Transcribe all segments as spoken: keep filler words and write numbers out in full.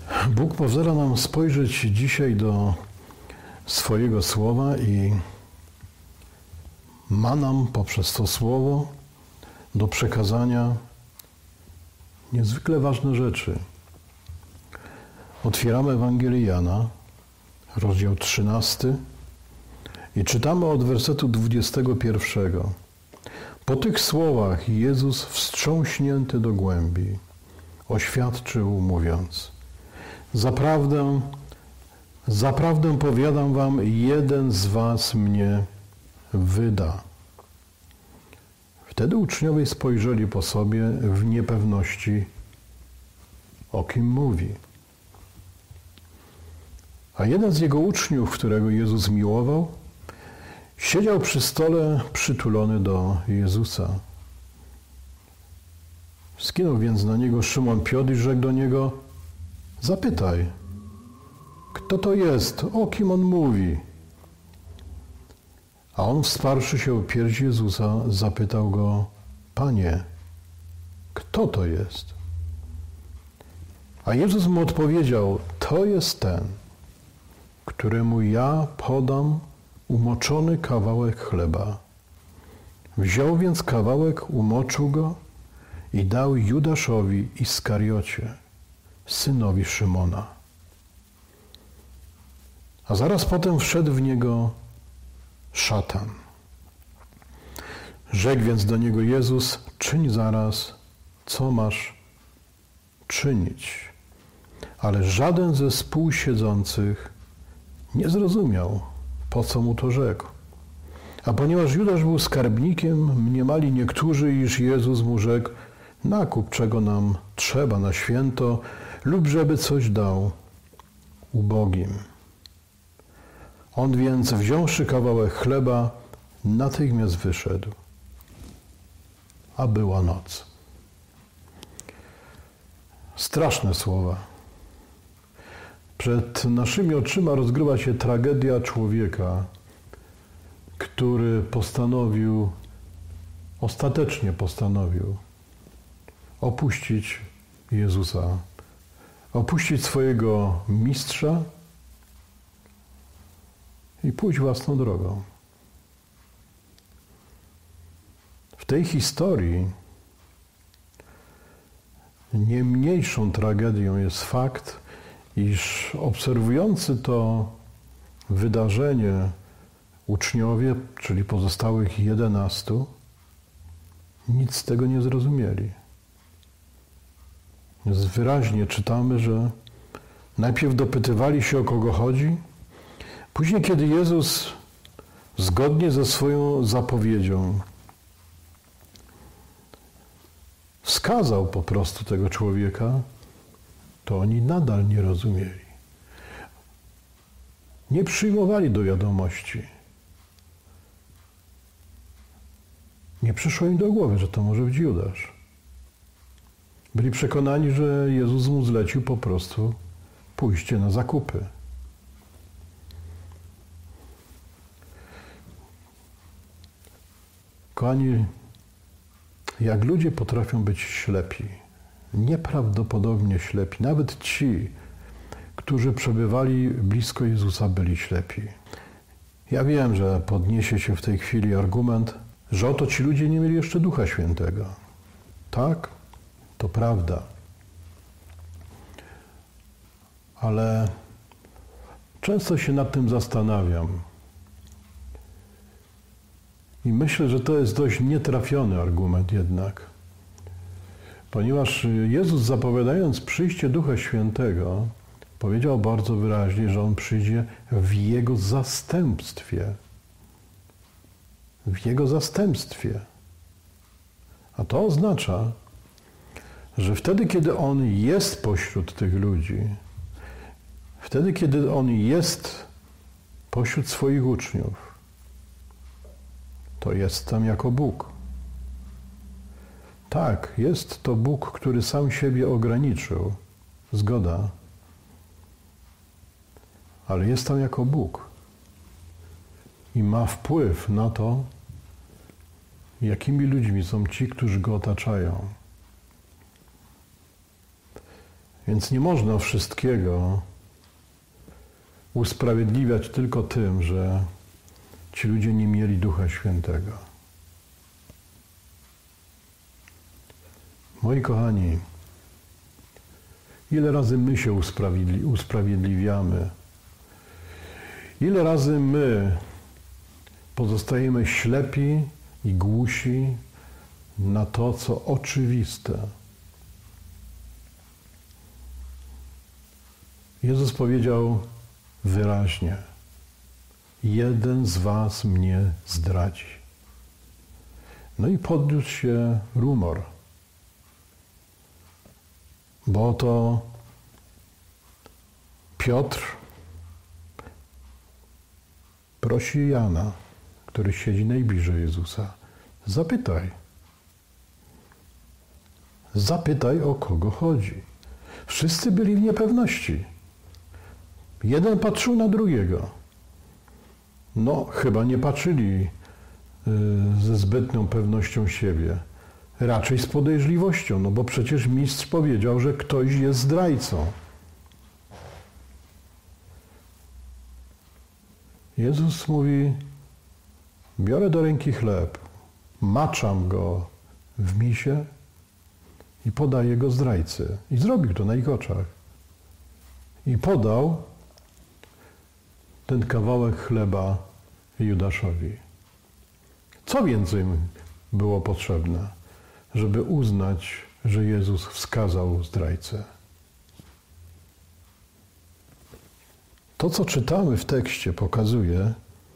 Bóg pozwala nam spojrzeć dzisiaj do swojego Słowa i ma nam poprzez to Słowo do przekazania niezwykle ważne rzeczy. Otwieramy Ewangelię Jana, rozdział trzynasty i czytamy od wersetu dwudziestego pierwszego. Po tych słowach Jezus, wstrząśnięty do głębi, oświadczył, mówiąc: Zaprawdę, zaprawdę powiadam wam, jeden z was mnie wyda. Wtedy uczniowie spojrzeli po sobie w niepewności, o kim mówi. A jeden z jego uczniów, którego Jezus miłował, siedział przy stole przytulony do Jezusa. Skinął więc na niego Szymon Piotr i rzekł do niego: Zapytaj, kto to jest, o kim on mówi? A on, wsparszy się o pierś Jezusa, zapytał go: Panie, kto to jest? A Jezus mu odpowiedział: To jest ten, któremu ja podam umoczony kawałek chleba. Wziął więc kawałek, umoczył go i dał Judaszowi Iskariocie, synowi Szymona. A zaraz potem wszedł w niego szatan. Rzekł więc do niego Jezus: Czyń zaraz, co masz czynić. Ale żaden ze współsiedzących nie zrozumiał, po co mu to rzekł. A ponieważ Judasz był skarbnikiem, mniemali niektórzy, iż Jezus mu rzekł: Nakup, czego nam trzeba na święto, lub żeby coś dał ubogim. On więc, wziąwszy kawałek chleba, natychmiast wyszedł, a była noc. Straszne słowa. Przed naszymi oczyma rozgrywa się tragedia człowieka, który postanowił, ostatecznie postanowił opuścić Jezusa, opuścić swojego mistrza i pójść własną drogą. W tej historii nie mniejszą tragedią jest fakt, iż obserwujący to wydarzenie uczniowie, czyli pozostałych jedenastu, nic z tego nie zrozumieli. Więc wyraźnie czytamy, że najpierw dopytywali się, o kogo chodzi, później, kiedy Jezus zgodnie ze swoją zapowiedzią wskazał po prostu tego człowieka, to oni nadal nie rozumieli. Nie przyjmowali do wiadomości. Nie przyszło im do głowy, że to może być Judasz. Byli przekonani, że Jezus mu zlecił po prostu pójście na zakupy. Kochani, jak ludzie potrafią być ślepi, nieprawdopodobnie ślepi, nawet ci, którzy przebywali blisko Jezusa, byli ślepi. Ja wiem, że podniesie się w tej chwili argument, że oto ci ludzie nie mieli jeszcze Ducha Świętego. Tak, to prawda. Ale często się nad tym zastanawiam. I myślę, że to jest dość nietrafiony argument jednak. Ponieważ Jezus, zapowiadając przyjście Ducha Świętego, powiedział bardzo wyraźnie, że On przyjdzie w Jego zastępstwie. W Jego zastępstwie. A to oznacza, że wtedy, kiedy On jest pośród tych ludzi, wtedy, kiedy On jest pośród swoich uczniów, to jest tam jako Bóg. Tak, jest to Bóg, który sam siebie ograniczył. Zgoda. Ale jest tam jako Bóg. I ma wpływ na to, jakimi ludźmi są ci, którzy Go otaczają. Więc nie można wszystkiego usprawiedliwiać tylko tym, że ci ludzie nie mieli Ducha Świętego. Moi kochani, ile razy my się usprawiedli- usprawiedliwiamy? Ile razy my pozostajemy ślepi i głusi na to, co oczywiste? Jezus powiedział wyraźnie: jeden z was mnie zdradzi. No i podniósł się rumor, bo oto Piotr prosi Jana, który siedzi najbliżej Jezusa: zapytaj. Zapytaj, o kogo chodzi. Wszyscy byli w niepewności. Jeden patrzył na drugiego. No, chyba nie patrzyli y, ze zbytnią pewnością siebie. Raczej z podejrzliwością, no bo przecież mistrz powiedział, że ktoś jest zdrajcą. Jezus mówi: biorę do ręki chleb, maczam go w misie i podaję go zdrajcy. I zrobił to na ich oczach. I podał ten kawałek chleba Judaszowi. Co więcej było potrzebne, żeby uznać, że Jezus wskazał zdrajcę? To, co czytamy w tekście, pokazuje,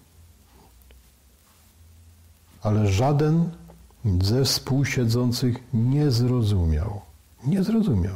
ale żaden ze współsiedzących nie zrozumiał. Nie zrozumiał.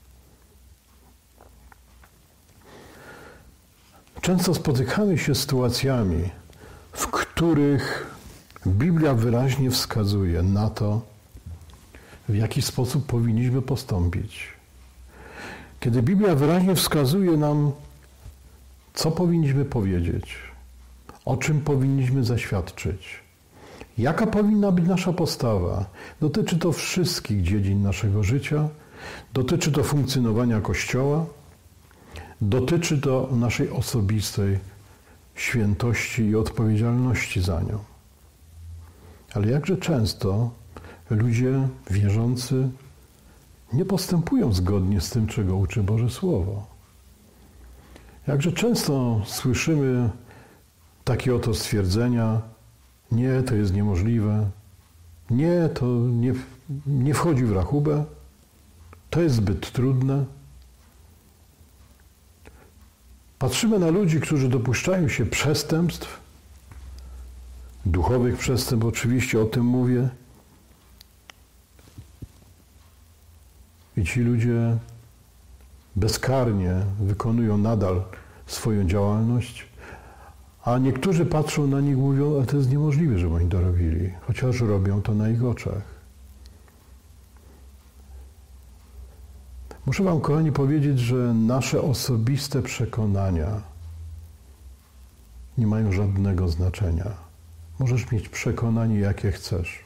Często spotykamy się z sytuacjami, w których Biblia wyraźnie wskazuje na to, w jaki sposób powinniśmy postąpić. Kiedy Biblia wyraźnie wskazuje nam, co powinniśmy powiedzieć, o czym powinniśmy zaświadczyć, jaka powinna być nasza postawa. Dotyczy to wszystkich dziedzin naszego życia, dotyczy to funkcjonowania Kościoła, dotyczy to naszej osobistej świętości i odpowiedzialności za nią. Ale jakże często ludzie wierzący nie postępują zgodnie z tym, czego uczy Boże Słowo. Jakże często słyszymy takie oto stwierdzenia: nie, to jest niemożliwe, nie, to nie, nie wchodzi w rachubę, to jest zbyt trudne. Patrzymy na ludzi, którzy dopuszczają się przestępstw, duchowych przestępstw, oczywiście o tym mówię. I ci ludzie bezkarnie wykonują nadal swoją działalność, a niektórzy patrzą na nich i mówią: ale to jest niemożliwe, żeby oni to robili, chociaż robią to na ich oczach. Muszę wam, kochani, powiedzieć, że nasze osobiste przekonania nie mają żadnego znaczenia. Możesz mieć przekonanie, jakie chcesz.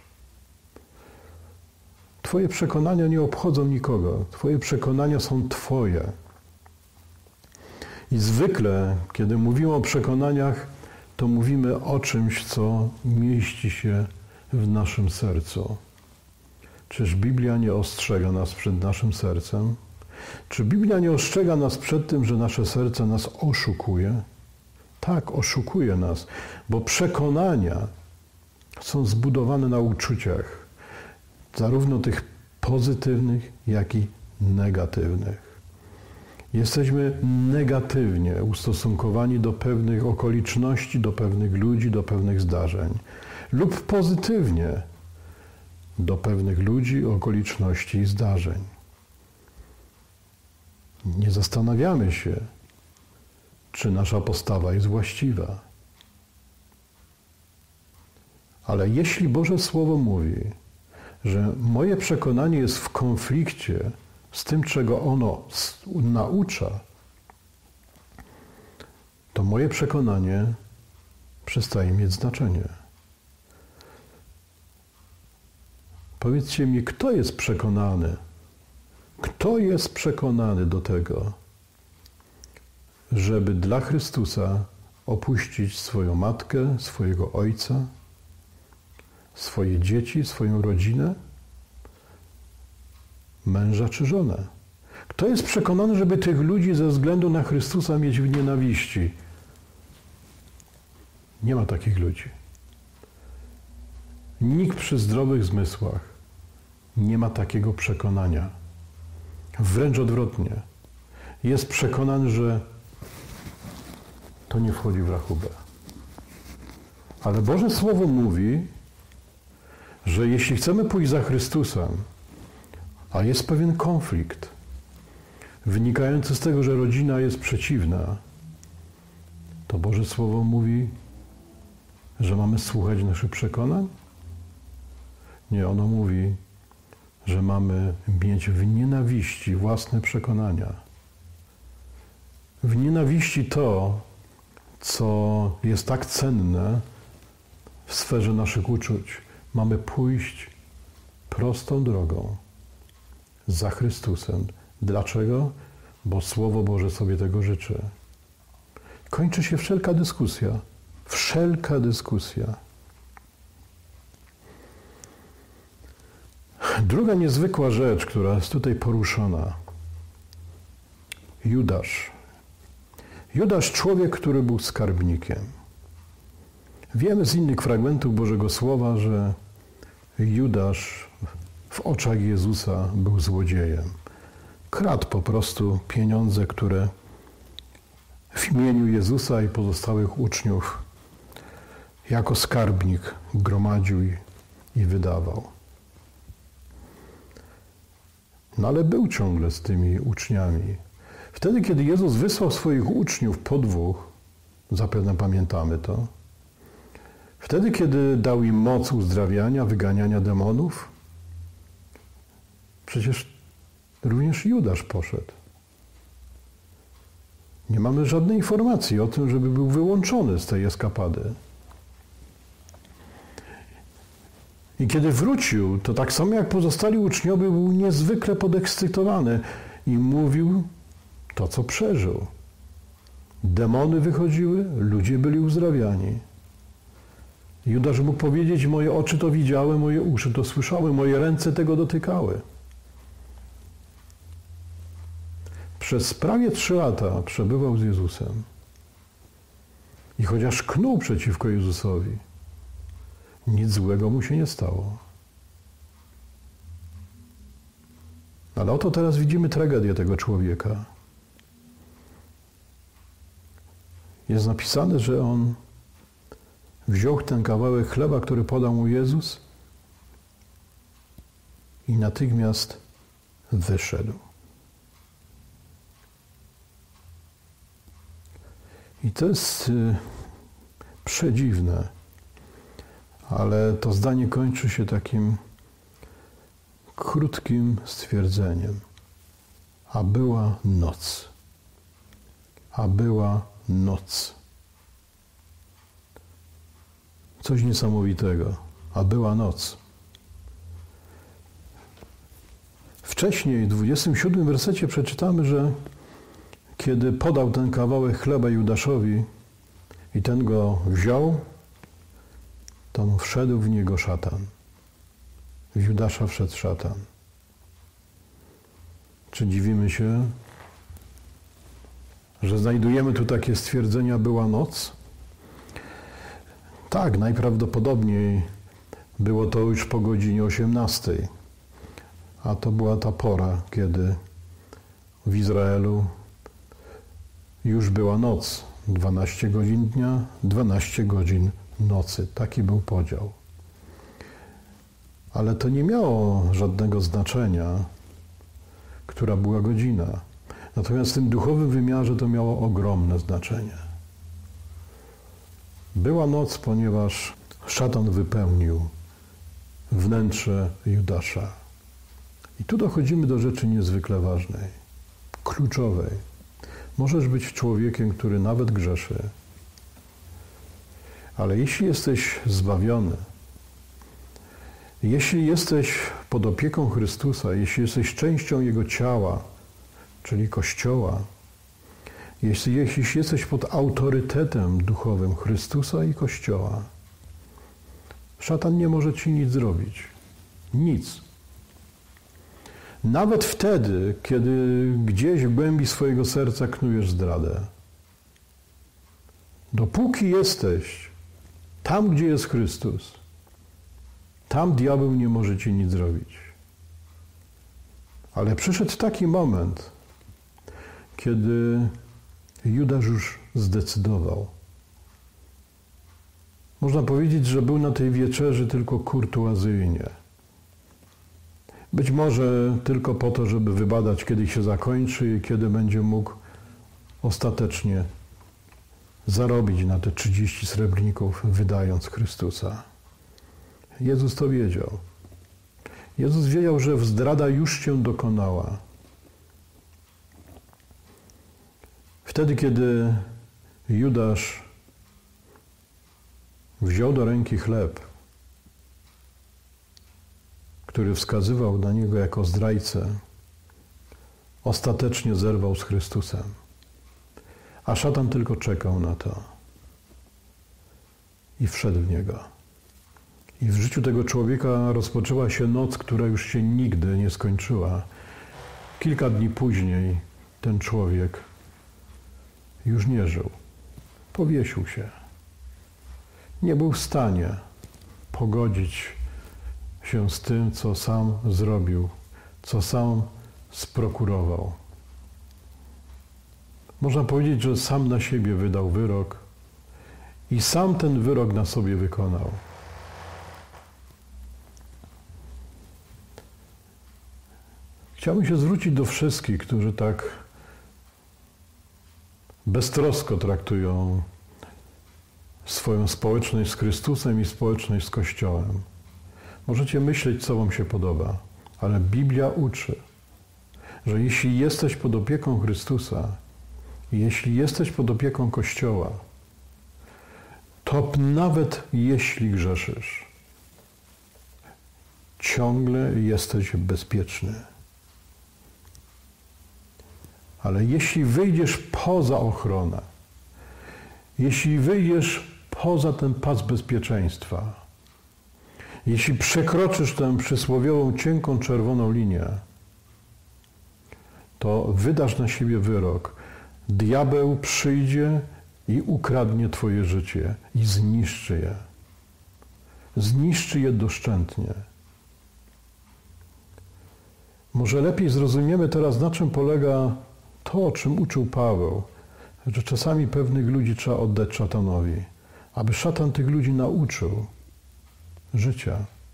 Twoje przekonania nie obchodzą nikogo. Twoje przekonania są twoje. I zwykle, kiedy mówimy o przekonaniach, to mówimy o czymś, co mieści się w naszym sercu. Czyż Biblia nie ostrzega nas przed naszym sercem? Czy Biblia nie ostrzega nas przed tym, że nasze serce nas oszukuje? Tak, oszukuje nas, bo przekonania są zbudowane na uczuciach, zarówno tych pozytywnych, jak i negatywnych. Jesteśmy negatywnie ustosunkowani do pewnych okoliczności, do pewnych ludzi, do pewnych zdarzeń, lub pozytywnie do pewnych ludzi, okoliczności i zdarzeń. Nie zastanawiamy się, czy nasza postawa jest właściwa. Ale jeśli Boże Słowo mówi, że moje przekonanie jest w konflikcie z tym, czego ono naucza, to moje przekonanie przestaje mieć znaczenie. Powiedzcie mi, kto jest przekonany, Kto jest przekonany do tego, żeby dla Chrystusa opuścić swoją matkę, swojego ojca, swoje dzieci, swoją rodzinę, męża czy żonę? Kto jest przekonany, żeby tych ludzi ze względu na Chrystusa mieć w nienawiści? Nie ma takich ludzi. Nikt przy zdrowych zmysłach nie ma takiego przekonania. Wręcz odwrotnie. Jest przekonany, że to nie wchodzi w rachubę. Ale Boże Słowo mówi, że jeśli chcemy pójść za Chrystusem, a jest pewien konflikt wynikający z tego, że rodzina jest przeciwna, to Boże Słowo mówi, że mamy słuchać naszych przekonań? Nie, ono mówi, że mamy mieć w nienawiści własne przekonania. W nienawiści to, co jest tak cenne w sferze naszych uczuć. Mamy pójść prostą drogą za Chrystusem. Dlaczego? Bo Słowo Boże sobie tego życzy. Kończy się wszelka dyskusja. Wszelka dyskusja. Druga niezwykła rzecz, która jest tutaj poruszona. Judasz. Judasz, człowiek, który był skarbnikiem. Wiemy z innych fragmentów Bożego Słowa, że Judasz w oczach Jezusa był złodziejem. Kradł po prostu pieniądze, które w imieniu Jezusa i pozostałych uczniów jako skarbnik gromadził i wydawał. No ale był ciągle z tymi uczniami. Wtedy, kiedy Jezus wysłał swoich uczniów po dwóch, zapewne pamiętamy to, wtedy, kiedy dał im moc uzdrawiania, wyganiania demonów, przecież również Judasz poszedł. Nie mamy żadnej informacji o tym, żeby był wyłączony z tej eskapady. I kiedy wrócił, to tak samo jak pozostali uczniowie, był niezwykle podekscytowany i mówił to, co przeżył. Demony wychodziły, ludzie byli uzdrawiani. Judasz mógł powiedzieć, moje oczy to widziały, moje uszy to słyszały, moje ręce tego dotykały. Przez prawie trzy lata przebywał z Jezusem. I chociaż knuł przeciwko Jezusowi, nic złego mu się nie stało. Ale oto teraz widzimy tragedię tego człowieka. Jest napisane, że on wziął ten kawałek chleba, który podał mu Jezus i natychmiast wyszedł. I to jest y, przedziwne, ale to zdanie kończy się takim krótkim stwierdzeniem. A była noc. A była noc. Coś niesamowitego. A była noc. Wcześniej, w dwudziestym siódmym wersecie przeczytamy, że kiedy podał ten kawałek chleba Judaszowi i ten go wziął, to wszedł w niego szatan. W Judasza wszedł szatan. Czy dziwimy się, że znajdujemy tu takie stwierdzenia, była noc? Tak, najprawdopodobniej było to już po godzinie osiemnastej, a to była ta pora, kiedy w Izraelu już była noc. dwanaście godzin dnia, dwanaście godzin nocy. Taki był podział. Ale to nie miało żadnego znaczenia, która była godzina. Natomiast w tym duchowym wymiarze to miało ogromne znaczenie. Była noc, ponieważ szatan wypełnił wnętrze Judasza. I tu dochodzimy do rzeczy niezwykle ważnej, kluczowej. Możesz być człowiekiem, który nawet grzeszy, ale jeśli jesteś zbawiony, Jeśli jesteś pod opieką Chrystusa, jeśli jesteś częścią Jego ciała, czyli Kościoła, jeśli, jeśli jesteś pod autorytetem duchowym Chrystusa i Kościoła, szatan nie może ci nic zrobić. Nic. Nawet wtedy, kiedy gdzieś w głębi swojego serca knujesz zdradę. Dopóki jesteś tam, gdzie jest Chrystus, tam diabeł nie może ci nic zrobić. Ale przyszedł taki moment, kiedy Judasz już zdecydował. Można powiedzieć, że był na tej wieczerzy tylko kurtuazyjnie. Być może tylko po to, żeby wybadać, kiedy się zakończy i kiedy będzie mógł ostatecznie zarobić na te trzydzieści srebrników, wydając Chrystusa. Jezus to wiedział. Jezus wiedział, że zdrada już się dokonała. Wtedy, kiedy Judasz wziął do ręki chleb, który wskazywał na niego jako zdrajcę, ostatecznie zerwał z Chrystusem. A szatan tylko czekał na to. I wszedł w niego. I w życiu tego człowieka rozpoczęła się noc, która już się nigdy nie skończyła. Kilka dni później ten człowiek już nie żył. Powiesił się. Nie był w stanie pogodzić się z tym, co sam zrobił, co sam sprokurował. Można powiedzieć, że sam na siebie wydał wyrok i sam ten wyrok na sobie wykonał. Chciałbym się zwrócić do wszystkich, którzy tak beztrosko traktują swoją społeczność z Chrystusem i społeczność z Kościołem. Możecie myśleć, co wam się podoba, ale Biblia uczy, że jeśli jesteś pod opieką Chrystusa, jeśli jesteś pod opieką Kościoła, to nawet jeśli grzeszysz, ciągle jesteś bezpieczny. Ale jeśli wyjdziesz poza ochronę, jeśli wyjdziesz poza ten pas bezpieczeństwa, jeśli przekroczysz tę przysłowiową cienką czerwoną linię, to wydasz na siebie wyrok. Diabeł przyjdzie i ukradnie twoje życie i zniszczy je. Zniszczy je doszczętnie. Może lepiej zrozumiemy teraz, na czym polega to, o czym uczył Paweł, że czasami pewnych ludzi trzeba oddać szatanowi, aby szatan tych ludzi nauczył życia.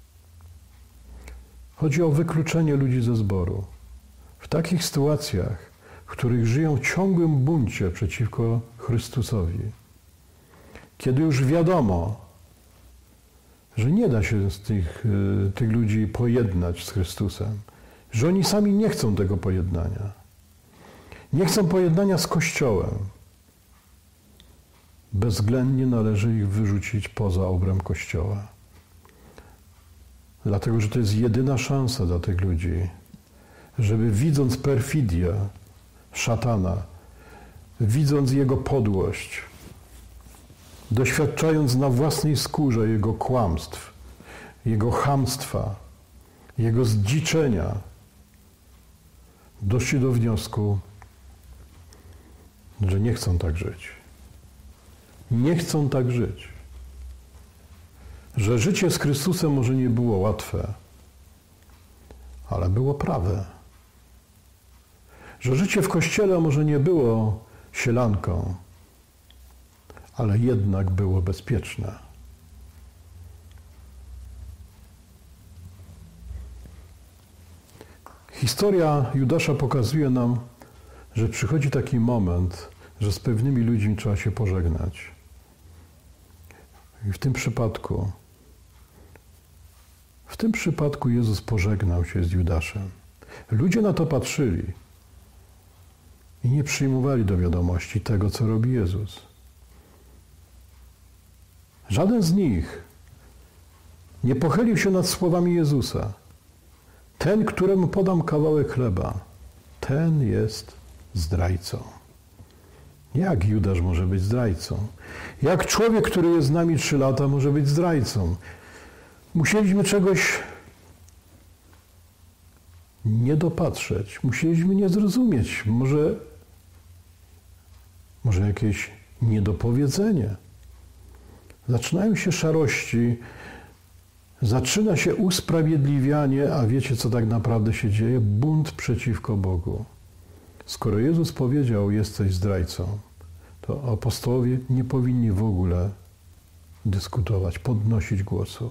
Chodzi o wykluczenie ludzi ze zboru. W takich sytuacjach, w których żyją w ciągłym buncie przeciwko Chrystusowi, kiedy już wiadomo, że nie da się z tych, tych ludzi pojednać z Chrystusem, że oni sami nie chcą tego pojednania. Nie chcą pojednania z Kościołem. Bezwzględnie należy ich wyrzucić poza obręb Kościoła. Dlatego, że to jest jedyna szansa dla tych ludzi, żeby widząc perfidię szatana, widząc jego podłość, doświadczając na własnej skórze jego kłamstw, jego chamstwa, jego zdziczenia, doszli do wniosku, że nie chcą tak żyć. Nie chcą tak żyć. Że życie z Chrystusem może nie było łatwe, ale było prawe. Że życie w Kościele może nie było sielanką, ale jednak było bezpieczne. Historia Judasza pokazuje nam, że przychodzi taki moment, że z pewnymi ludźmi trzeba się pożegnać. I w tym przypadku, w tym przypadku Jezus pożegnał się z Judaszem. Ludzie na to patrzyli i nie przyjmowali do wiadomości tego, co robi Jezus. Żaden z nich Nie pochylił się nad słowami Jezusa. Ten, któremu podam kawałek chleba, ten jest zdrajcą. Jak Judasz może być zdrajcą? Jak człowiek, który jest z nami trzy lata, może być zdrajcą? Musieliśmy czegoś nie dopatrzeć. Musieliśmy nie zrozumieć. Może, może jakieś niedopowiedzenie. Zaczynają się szarości, zaczyna się usprawiedliwianie, a wiecie, co tak naprawdę się dzieje? Bunt przeciwko Bogu. Skoro Jezus powiedział, jesteś zdrajcą, to apostołowie nie powinni w ogóle dyskutować, podnosić głosu.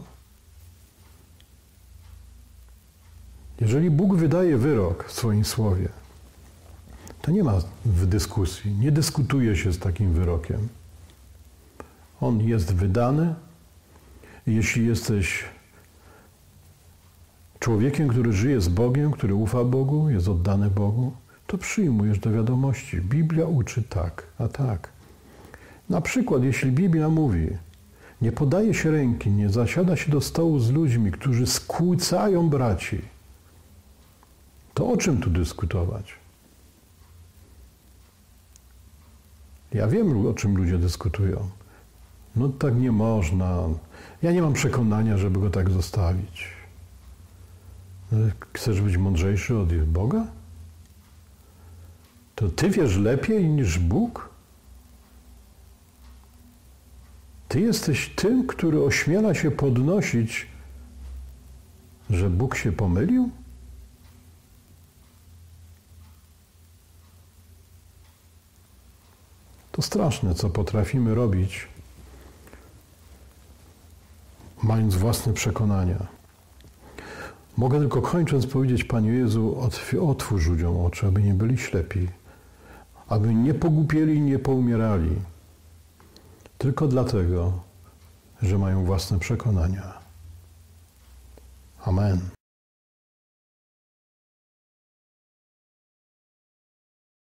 Jeżeli Bóg wydaje wyrok w swoim słowie, to nie ma w dyskusji, nie dyskutuje się z takim wyrokiem. On jest wydany. Jeśli jesteś człowiekiem, który żyje z Bogiem, który ufa Bogu, jest oddany Bogu, to przyjmujesz do wiadomości. Biblia uczy tak, a tak. Na przykład, jeśli Biblia mówi, nie podaje się ręki, nie zasiada się do stołu z ludźmi, którzy skłócają braci, to o czym tu dyskutować? Ja wiem, o czym ludzie dyskutują. No tak nie można. Ja nie mam przekonania, żeby go tak zostawić. Chcesz być mądrzejszy od Boga? To ty wiesz lepiej niż Bóg? Ty jesteś tym, który ośmiela się podnosić, że Bóg się pomylił? To straszne, co potrafimy robić, mając własne przekonania. Mogę tylko kończąc powiedzieć, Panie Jezu, otwórz ludziom oczy, aby nie byli ślepi, aby nie pogłupieli i nie poumierali, tylko dlatego, że mają własne przekonania. Amen.